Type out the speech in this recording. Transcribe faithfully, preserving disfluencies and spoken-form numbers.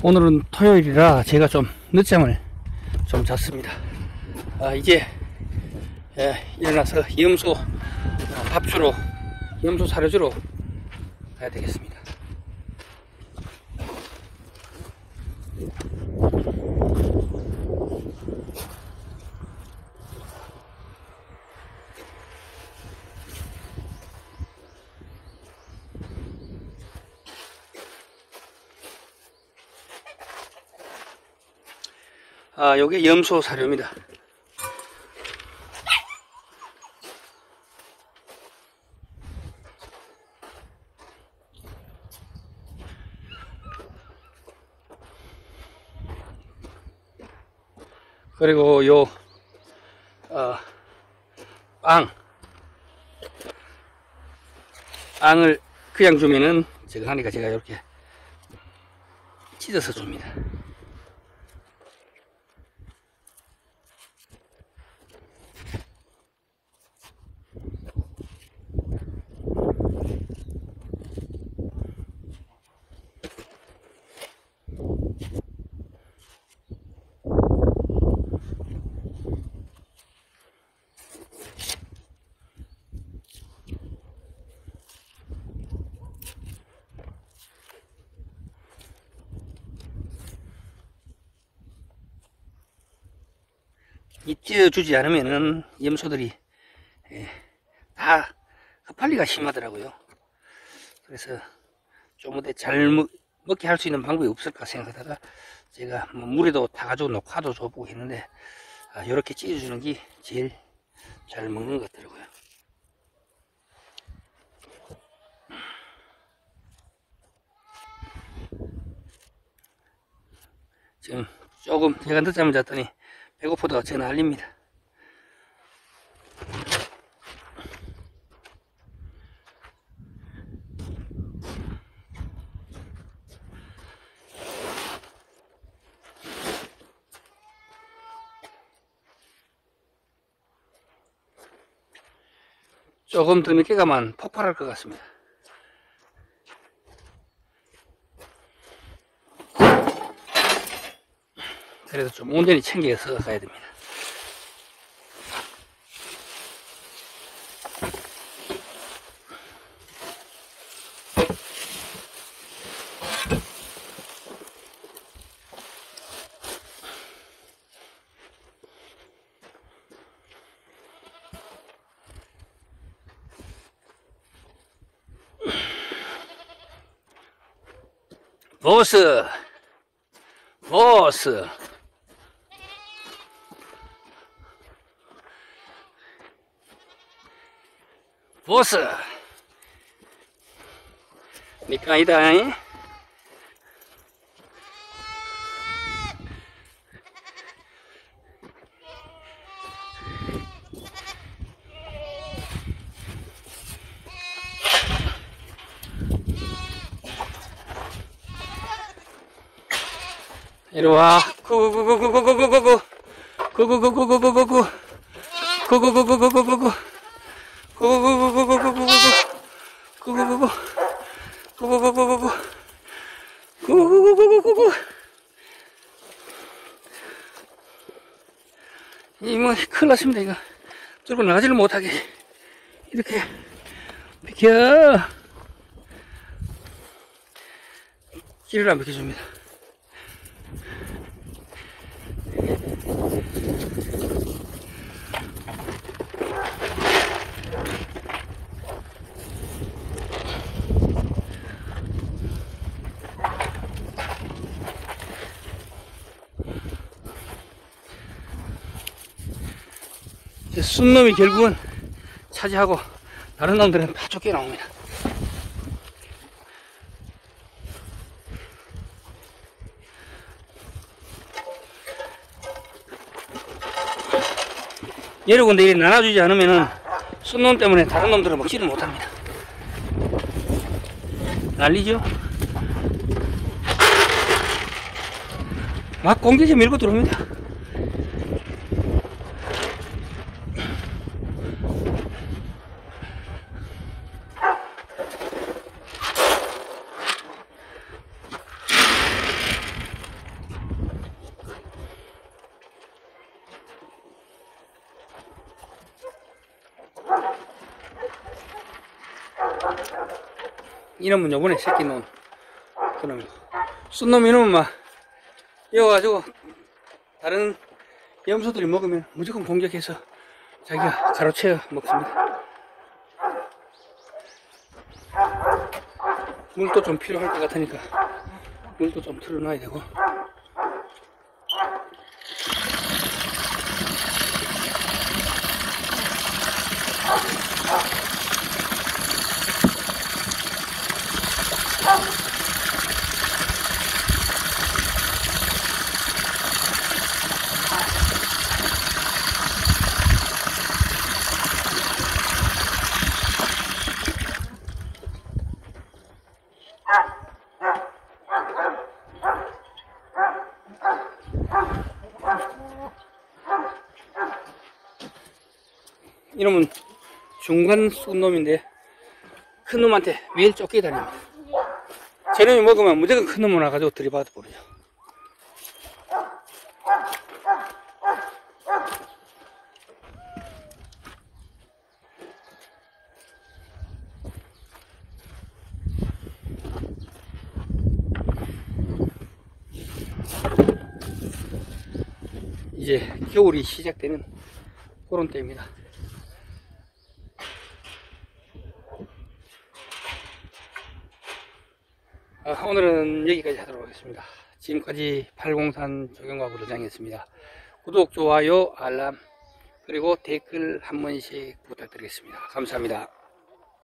오늘은 토요일이라 제가 좀 늦잠을 좀 잤습니다. 아, 이제 예, 일어나서 염소 어, 밥 주러, 염소 사료 주러 가야 되겠습니다. 아, 요게 염소 사료입니다. 그리고 요, 어, 빵. 빵을 그냥 주면은 제가 하니까 제가 이렇게 찢어서 줍니다. 이 찢어주지 않으면은 염소들이 예, 다 흡할리가 심하더라고요. 그래서 좀 어때 잘 먹, 먹게 할 수 있는 방법이 없을까 생각하다가 제가 뭐 물에도 타가지고 녹화도 줘보고 했는데 아, 이렇게 찢어주는 게 제일 잘 먹는 것 같더라고요. 지금 조금 제가 늦잠을 잤더니 배고프다고 전화 알립니다. 조금 더 늦게 가면 폭발할 것 같습니다. 그래도 좀 온전히 챙겨서 가야 됩니다. 보스! 보스! 보스! 니까 아니다, 잉? 이리와. 구구구구구구구구구구. 구구구구구구구구구. 구구구구구구구구구. 구구구구구구구구구. 구구구구. 구구구구구구. 구구구구구구구. 이 뭐 큰일 났습니다. 이거 뚫고 나가지를 못하게 이렇게 비켜. 길을 안 비켜줍니다. 순놈이 결국은 차지하고 다른 놈들은 다 쫓겨나옵니다. 여러 군데 이렇게 나눠주지 않으면은 순놈 때문에 다른 놈들은 먹지를 못합니다. 난리죠? 막 공격에 밀고 들어옵니다. 이놈은 요번에 새끼 놓은 그놈이고, 쏜 놈 이놈은 막 이어가지고 다른 염소들이 먹으면 무조건 공격해서 자기가 가로채어 먹습니다. 물도 좀 필요할 것 같으니까 물도 좀 틀어놔야 되고. 이놈은 중간 쏜 놈인데 큰 놈한테 매일 쫓겨 다닙니다. 제 놈이 먹으면 무조건 큰 놈을 와가지고 들이받아 버려요. 이제 겨울이 시작되는 그런 때입니다. 아, 오늘은 여기까지 하도록 하겠습니다. 지금까지 팔공산 조경과부 도장이었습니다. 구독, 좋아요, 알람, 그리고 댓글 한 번씩 부탁드리겠습니다. 감사합니다.